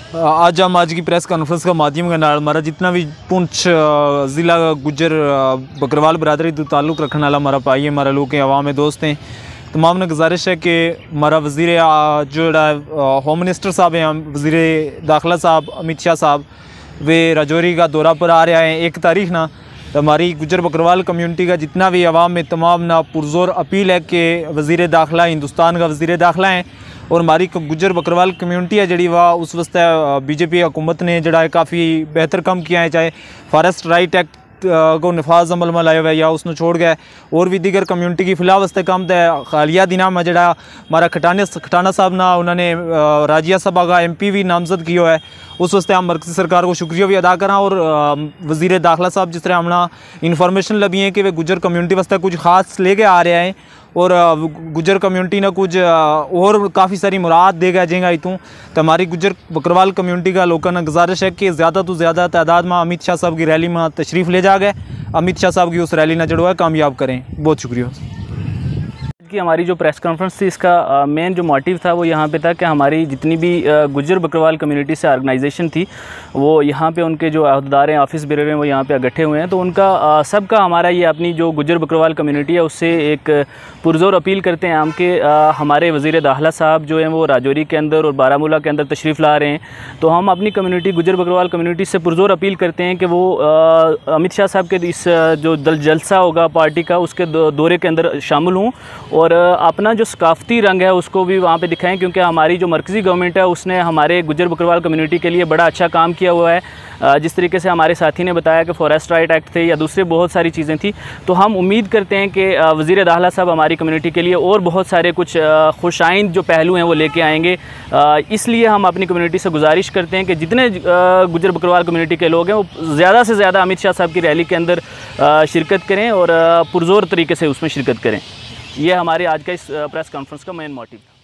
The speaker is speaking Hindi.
आज हम आज की प्रेस कॉन्फ्रेंस का माध्यम के नाल हमारा जितना भी पुंछ ज़िला गुजर बकरवाल बरदरी तो ताल्लुक़ रखने वाला हमारा भाई है, हमारा लोग हैं, अवाम है, दोस्त हैं। तमाम ने गुजारिश है कि हमारा वज़ीर जो होम मिनिस्टर साहब हैं, वज़ीर दाखिला साहब अमित शाह साहब वे राजौरी का दौरा पर आ रहे हैं 1 तारीख ना। तो हमारी गुजर बकरवाल कम्यूनिटी का जितना भी अवाम में तमाम ना पुरजोर अपील है कि वज़ीर दाखिला हिंदुस्तान का वज़ीर दाखिला है और हमारी गुजर बकरवाल कम्यूनिटी है जड़ी वाह उस वास्ते बीजेपी हुकूमत ने जड़ा है काफ़ी बेहतर काम किया है, चाहे फॉरेस्ट राइट एक्ट को नफाज अमल में लाया हुआ है या उसने छोड़ गया और भी दीगर कम्यूनिटी की फिलहाल वास्ते काम है। हालिया दिनों में जड़ा हमारा खटाना साहब ना उन्होंने राज्य सभा का MP भी नामजद किया है, उस वास्ते हम मरकज़ी सरकार को शुक्रिया भी अदा करा। और वज़ीर दाखिला साहब जिस तरह हमने इन्फॉर्मेशन लभी है कि वे गुजर कम्यूनिटी वास्ते कुछ खास लेके आ रहे हैं और गुजर कम्यूनिटी ने कुछ और काफ़ी सारी मुराद देगा जेगा इतों। तो हमारी गुजर बकरवाल कम्यूनिटी का लोगों ने गुजारिश है कि ज़्यादा तो ज़्यादा तादाद में अमित शाह साहब की रैली में तशरीफ़ ले जा गए, अमित शाह साहब की उस रैली ने जड़ो है कामयाब करें। बहुत शुक्रिया। कि हमारी जो प्रेस कॉन्फ्रेंस थी इसका मेन जो मोटिव था वो यहाँ पे था कि हमारी जितनी भी गुजर बकरवाल कम्युनिटी से ऑर्गेनाइजेशन थी वो यहाँ पे उनके जो अहदेदार हैं, ऑफिस बेरर हैं, वो यहाँ पे इकट्ठे हुए हैं। तो उनका सबका हमारा ये अपनी जो गुजर बकरवाल कम्युनिटी है उससे एक पुरजोर अपील करते हैं हम कि हमारे वज़ीर दाखिला साहब जो हैं वो राजौरी के अंदर और बारामूला के अंदर तशरीफ़ ला रहे हैं। तो हम अपनी कम्युनिटी गुजर बकरवाल कम्युनिटी से पुरजोर अपील करते हैं कि वो अमित शाह साहब के इस जो जलसा होगा पार्टी का उसके दौरे के अंदर शामिल हों और अपना जो सकाफ़ती रंग है उसको भी वहाँ पे दिखाएं, क्योंकि हमारी जो मरकज़ी गवर्नमेंट है उसने हमारे गुजर बकरवाल कम्युनिटी के लिए बड़ा अच्छा काम किया हुआ है। जिस तरीके से हमारे साथी ने बताया कि फॉरेस्ट राइट एक्ट थे या दूसरे बहुत सारी चीज़ें थी, तो हम उम्मीद करते हैं कि वज़ीर दाखिला साहब हमारी कम्युनिटी के लिए और बहुत सारे कुछ खुशाइंद जो पहलू हैं वो लेके आएंगे। इसलिए हम अपनी कम्युनिटी से गुजारिश करते हैं कि जितने गुजर बकरवाल कम्युनिटी के लोग हैं वो ज़्यादा से ज़्यादा अमित शाह साहब की रैली के अंदर शिरकत करें और पुरजोर तरीके से उसमें शिरकत करें। ये हमारे आज का इस प्रेस कॉन्फ्रेंस का मेन मोटिव था।